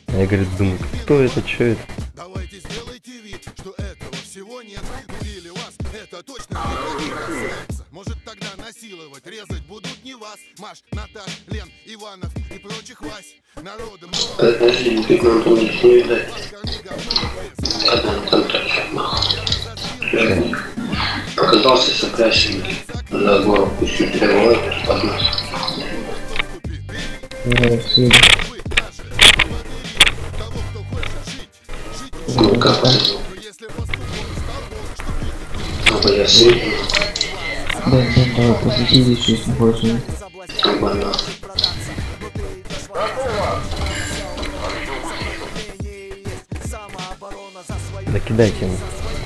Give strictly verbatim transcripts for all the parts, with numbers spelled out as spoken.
Я, говорит, думаю, кто это, что это? Давайте сделайте вид, что этого всего нет. Убили вас, это точно не касается. Может тогда насиловать, резать будут не вас, Маш, Наташ, Лен, Иванов и прочих Вась. Народом. Подожди, ты нам тут не видать. Когда он там так махал. Показался соплящим за гору, пусть переводит под нас. Ну как это? Ну я сильный. Да, да, да, посвети здесь, если хочешь. Нормально. Да кидайте ему.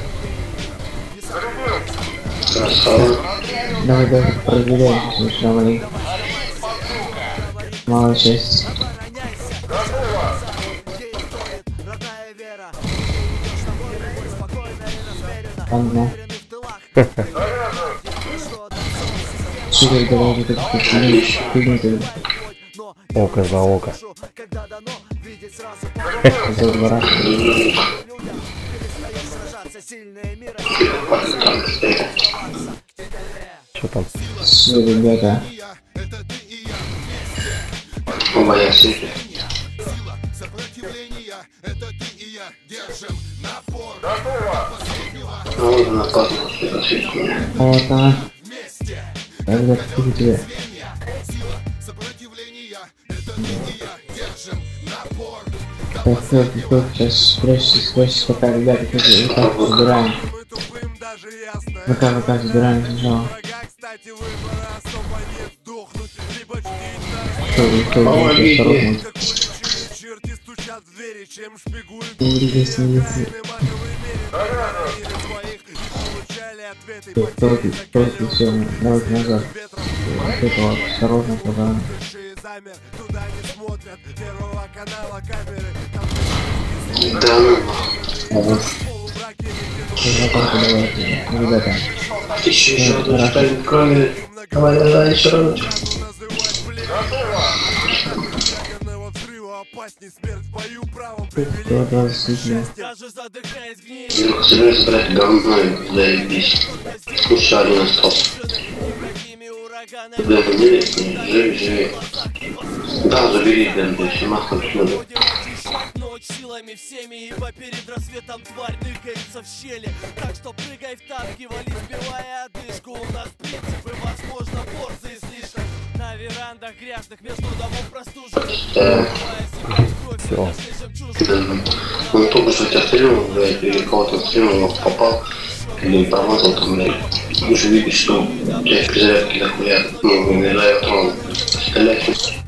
Красава. Давай, давай, проверяем, сначала маленький. Мало часть. Ага. Супер, давай, вот это фигня. Око за око. За два раза. Что там? Все, ребята. Оба я сильный. А он напал, что осветит меня. Вот она. Ребят, что тебе? Так, так, так, сейчас спрячься, спрячься пока, ребята, вот так забираем. Вот так, вот так забираем сначала. Что, что, осторожно. Двигайся, двигайся. Только, только все, давайте назад. Вот это вот, осторожно, пока. Да ну. Вот. Давайте, ребята. Еще, еще, одну ставим кроме. Давай, давай, еще раз. Кто одразу сильнее. Ну, собираюсь собрать говно и заебись. Еще один остался. Да, живи, живи, живи. Да, забери, да, да, все масло надо. Силами всеми, ибо перед рассветом тварь тыкается в щели. Так что прыгай в тапки, вали, сбивая одышку. У нас принципы, возможно, порции слишком. На верандах грязных между домов простуженных. Все. Он только что тебя стрелял, блядь, или кого-то стрелял, попал, или промазал там, блядь. Уже видишь, что, блядь, при зарядке дохуя, ну, не на электронном. Стрелять.